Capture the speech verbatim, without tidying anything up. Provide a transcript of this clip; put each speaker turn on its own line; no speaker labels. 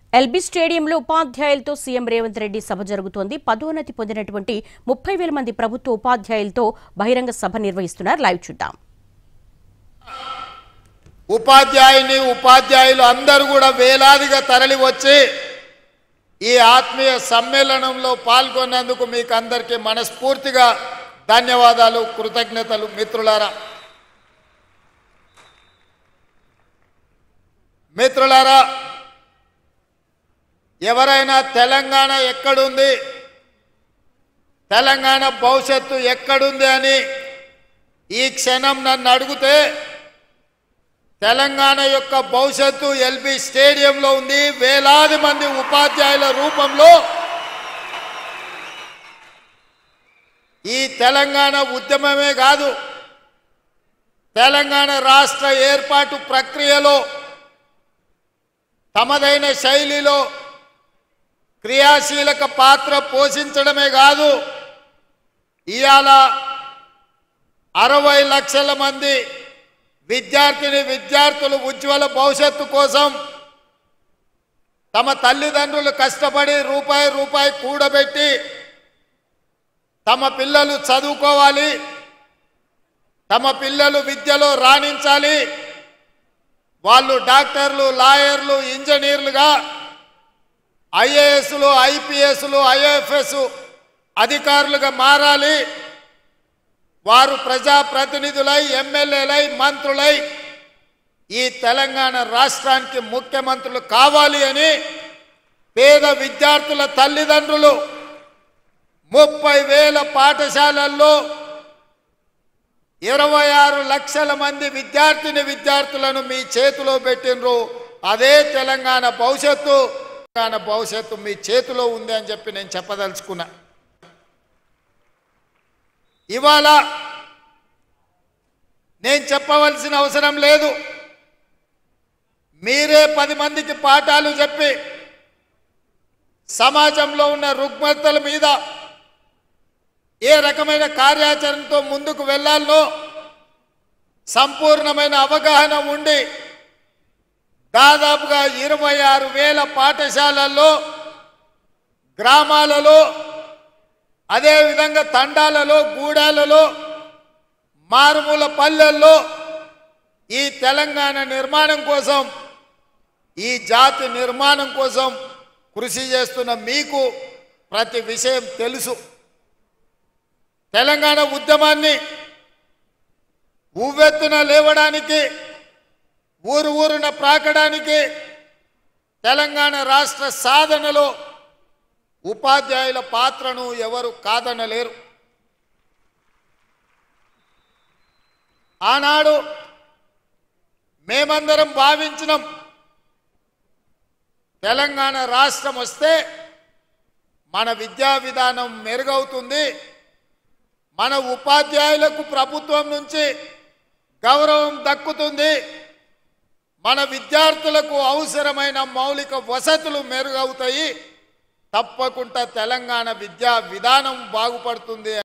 LB స్టేడియంలో ఉపాధ్యాయులతో CM Revanth Reddy సభ జరుగుతోంది. పదోన్నతి పొందినటువంటి ముప్పై వేల మంది ప్రభుత్వ ఉపాధ్యాయులతో బహిరంగ సభ నిర్వహిస్తున్నారు. లైవ్ చూద్దాం.
ఉపాధ్యాయుని ఉపాధ్యాయులు అందరూ కూడా వేలాదిగా తరలి వచ్చి ఈ ఆత్మీయ సమ్మేళనంలో పాల్గొన్నందుకు మీకు అందరికీ మనస్ఫూర్తిగా ధన్యవాదాలు, కృతజ్ఞతలు. మిత్రులారా మిత్రులారా ఎవరైనా తెలంగాణ ఎక్కడుంది, తెలంగాణ భవిష్యత్తు ఎక్కడుంది అని ఈ క్షణం నన్ను అడిగితే తెలంగాణ యొక్క భవిష్యత్తు ఎల్బీ స్టేడియంలో ఉంది. వేలాది మంది ఉపాధ్యాయుల రూపంలో ఈ తెలంగాణ ఉద్యమమే కాదు, తెలంగాణ రాష్ట్ర ఏర్పాటు ప్రక్రియలో తమదైన శైలిలో క్రియాశీలక పాత్ర పోషించడమే కాదు, ఇవాళ అరవై లక్షల మంది విద్యార్థిని విద్యార్థులు ఉజ్వల భవిష్యత్తు కోసం తమ తల్లిదండ్రులు కష్టపడి రూపాయి రూపాయి కూడబెట్టి తమ పిల్లలు చదువుకోవాలి, తమ పిల్లలు విద్యలో రాణించాలి, వాళ్ళు డాక్టర్లు, లాయర్లు, ఇంజనీర్లుగా ఐఏఎస్లు, ఐపీఎస్లు, ఐఎఫ్ఎస్ అధికారులుగా మారాలి, వారు ప్రజాప్రతినిధులై, ఎమ్మెల్యేలై, మంత్రులై ఈ తెలంగాణ రాష్ట్రానికి ముఖ్యమంత్రులు కావాలి అని పేద విద్యార్థుల తల్లిదండ్రులు ముప్పై వేల పాఠశాలల్లో ఇరవై ఆరు లక్షల మంది విద్యార్థిని విద్యార్థులను మీ చేతిలో పెట్టినరు. అదే తెలంగాణ భవిష్యత్తు. తెలంగాణ భవిష్యత్తు మీ చేతిలో ఉంది అని చెప్పి నేను చెప్పదలుచుకున్నా. ఇవాళ నేను చెప్పవలసిన అవసరం లేదు, మీరే పది మందికి పాఠాలు చెప్పి సమాజంలో ఉన్న రుగ్మతల మీద ఏ రకమైన కార్యాచరణతో ముందుకు వెళ్ళాలో సంపూర్ణమైన అవగాహన ఉండి దాదాపుగా ఇరవై ఆరు వేల పాఠశాలల్లో, గ్రామాలలో, అదేవిధంగా తండాలలో, గూడాలలో, మారుమూల పల్లెల్లో ఈ తెలంగాణ నిర్మాణం కోసం, ఈ జాతి నిర్మాణం కోసం కృషి చేస్తున్న మీకు ప్రతి విషయం తెలుసు. తెలంగాణ ఉద్యమాన్ని ఉవ్వెత్తున లేవడానికి, ఊరు ఊరున ప్రాకడానికి, తెలంగాణ రాష్ట్ర సాధనలో ఉపాధ్యాయుల పాత్రను ఎవరు కాదనలేరు. ఆనాడు మేమందరం భావించినాం, తెలంగాణ రాష్ట్రం వస్తే మన విద్యా విధానం మెరుగవుతుంది, మన ఉపాధ్యాయులకు ప్రభుత్వం నుంచి గౌరవం దక్కుతుంది, మన విద్యార్థులకు అవసరమైన మౌలిక వసతులు మెరుగవుతాయి, తప్పకుండా తెలంగాణ విద్యా విధానం బాగుపడుతుంది.